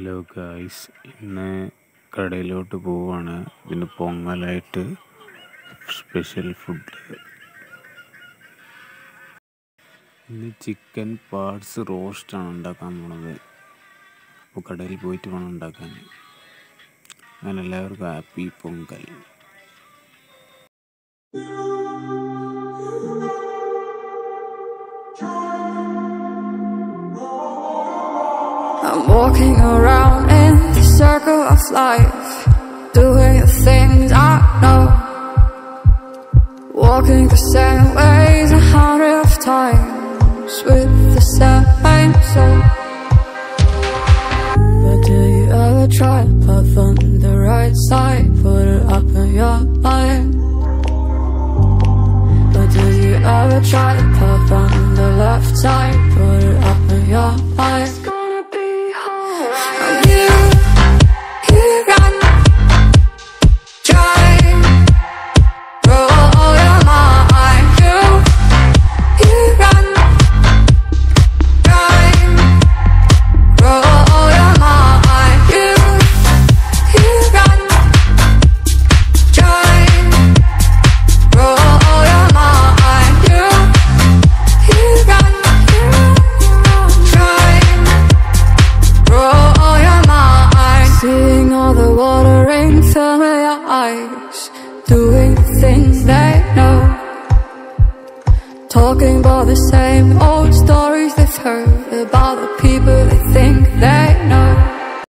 Hello guys, ഇന്ന് കടയിലോട്ട് പോവാണ്. ഇതിന് പൊങ്ങലായിട്ട് സ്പെഷ്യൽ ഫുഡ്. ഇന്ന് ചിക്കൻ പാർട്സ് റോസ്റ്റാണ് ഉണ്ടാക്കാൻ പോണത്. അപ്പോൾ കടയിൽ പോയിട്ട് വേണം ഉണ്ടാക്കാൻ. അങ്ങനെ എല്ലാവർക്കും happy Pongal. I'm walking around in the circle of life, doing the things I know, walking the same ways 100 times with the same soul. But do you ever try to puff on the right side, put it up in your mind? But do you ever try to puff on the left side, put it up in your mind? Doing things they know, talking about the same